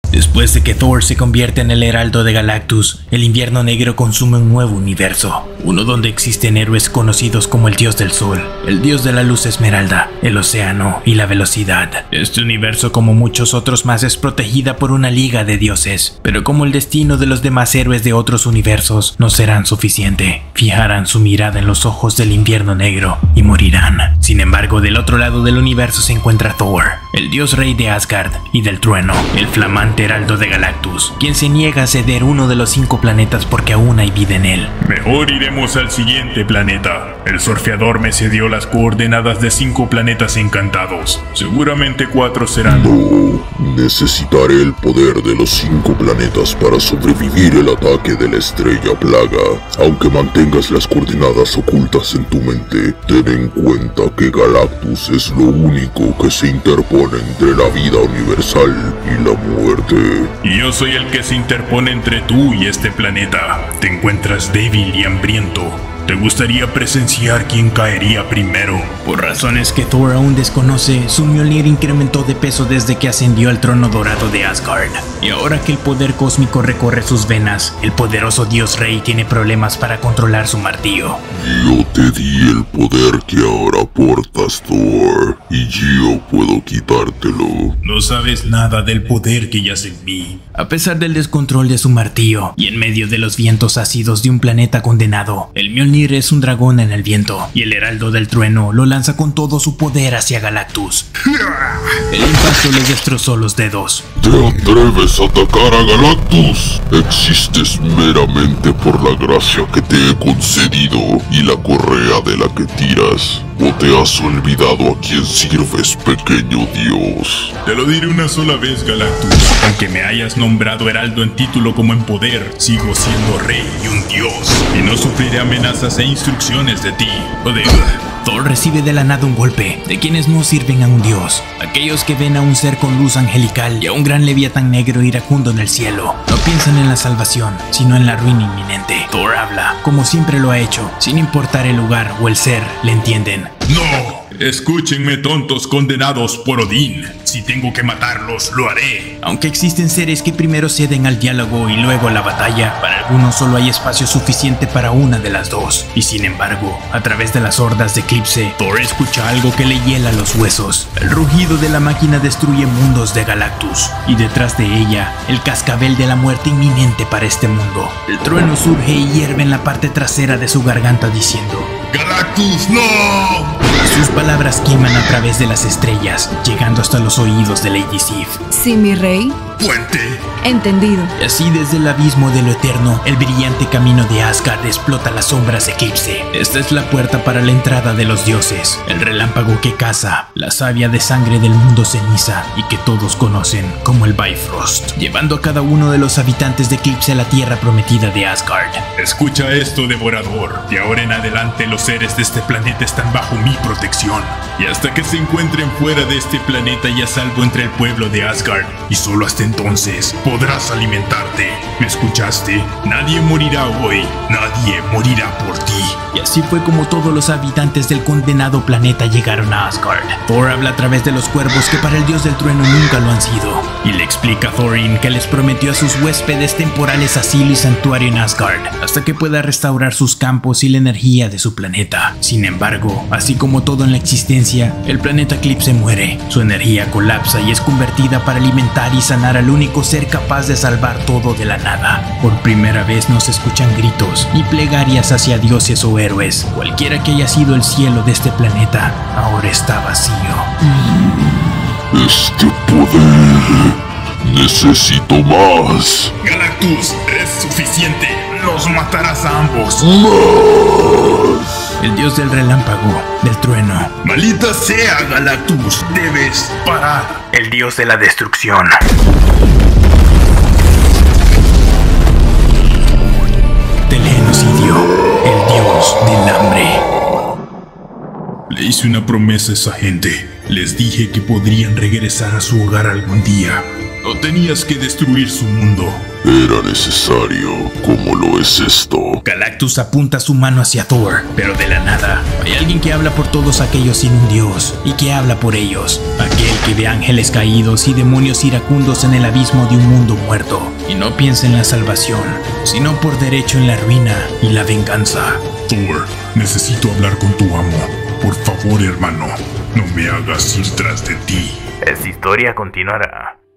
Después de que Thor se convierte en el Heraldo de Galactus, el Invierno Negro consume un nuevo universo, uno donde existen héroes conocidos como el Dios del Sol, el Dios de la Luz Esmeralda, el Océano y la Velocidad. Este universo, como muchos otros más, es protegida por una liga de dioses, pero como el destino de los demás héroes de otros universos no serán suficiente, fijarán su mirada en los ojos del Invierno Negro y morirán. Sin embargo, del otro lado del universo se encuentra Thor, el dios rey de Asgard y del trueno, el flamante Heraldo de Galactus, quien se niega a ceder uno de los 5 planetas porque aún hay vida en él. Mejor iremos al siguiente planeta. El surfeador me cedió las coordenadas de 5 planetas encantados. Seguramente 4 serán... No, necesitaré el poder de los 5 planetas para sobrevivir el ataque de la estrella plaga. Aunque mantengas las coordenadas ocultas en tu mente, ten en cuenta que Galactus es lo único que se interpone entre la vida universal y la muerte. Y yo soy el que se interpone entre tú y este planeta. Te encuentras débil y hambriento. ¿Te gustaría presenciar quién caería primero? Por razones que Thor aún desconoce, su Mjolnir incrementó de peso desde que ascendió al trono dorado de Asgard. Y ahora que el poder cósmico recorre sus venas, el poderoso dios rey tiene problemas para controlar su martillo. Yo te di el poder que ahora portas, Thor, y yo puedo quitártelo. No sabes nada del poder que yace en mí. A pesar del descontrol de su martillo, y en medio de los vientos ácidos de un planeta condenado, el Mjolnir es un dragón en el viento, y el Heraldo del Trueno lo lanza con todo su poder hacia Galactus. El impacto le destrozó los dedos. ¿Te atreves a atacar a Galactus? Existes meramente por la gracia que te he concedido y la correa de la que tiras. ¿O te has olvidado a quién sirves, pequeño dios? Te lo diré una sola vez, Galactus. Aunque me hayas nombrado heraldo en título como en poder, sigo siendo rey y un dios. Y no sufriré amenazas e instrucciones de ti o de... Thor recibe de la nada un golpe de quienes no sirven a un dios, aquellos que ven a un ser con luz angelical y a un gran leviatán negro iracundo en el cielo. No piensan en la salvación, sino en la ruina inminente. Thor habla, como siempre lo ha hecho, sin importar el lugar o el ser, le entienden. ¡No! Escúchenme, tontos condenados por Odín. Si tengo que matarlos, lo haré. Aunque existen seres que primero ceden al diálogo y luego a la batalla, para algunos solo hay espacio suficiente para una de las dos. Y sin embargo, a través de las hordas de Eclipse, Thor escucha algo que le hiela los huesos. El rugido de la máquina destruye mundos de Galactus, y detrás de ella, el cascabel de la muerte inminente para este mundo. El trueno surge y hierve en la parte trasera de su garganta diciendo: ¡Galactus, no! Sus palabras queman a través de las estrellas, llegando hasta los oídos de Lady Sif. Sí, mi rey. ¡Puente! Entendido. Y así desde el abismo de lo eterno, el brillante camino de Asgard explota las sombras de Eclipse. Esta es la puerta para la entrada de los dioses, el relámpago que caza, la savia de sangre del mundo ceniza y que todos conocen como el Bifrost, llevando a cada uno de los habitantes de Eclipse a la tierra prometida de Asgard. Escucha esto, devorador. De ahora en adelante los seres de este planeta están bajo mi protección. Y hasta que se encuentren fuera de este planeta y a salvo entre el pueblo de Asgard. Y solo hasta entonces podrás alimentarte. ¿Me escuchaste? Nadie morirá hoy. Nadie morirá por ti. Y así fue como todos los habitantes del condenado planeta llegaron a Asgard. Thor habla a través de los cuervos que para el dios del trueno nunca lo han sido. Y le explica a Thorin que les prometió a sus huéspedes temporales asilo y santuario en Asgard, hasta que pueda restaurar sus campos y la energía de su planeta. Sin embargo, así como todo en la existencia, el planeta Eclipse muere. Su energía colapsa y es convertida para alimentar y sanar al único ser capaz de salvar todo de la nada. Por primera vez no se escuchan gritos ni plegarias hacia dioses o héroes. Cualquiera que haya sido el cielo de este planeta, ahora está vacío. Este poder... necesito más. Galactus, es suficiente. Los matarás a ambos. ¡Más! El dios del relámpago, del trueno. Maldita sea, Galactus. Debes parar. El dios de la destrucción. Del genocidio. El dios del hambre. Le hice una promesa a esa gente. Les dije que podrían regresar a su hogar algún día. No tenías que destruir su mundo. Era necesario, como lo es esto. Galactus apunta su mano hacia Thor, pero de la nada, hay alguien que habla por todos aquellos sin un dios, y que habla por ellos. Aquel que ve ángeles caídos y demonios iracundos en el abismo de un mundo muerto, y no piensa en la salvación, sino por derecho en la ruina y la venganza. Thor, necesito hablar con tu amo. Por favor, hermano, no me hagas ir tras de ti. Esta historia continuará.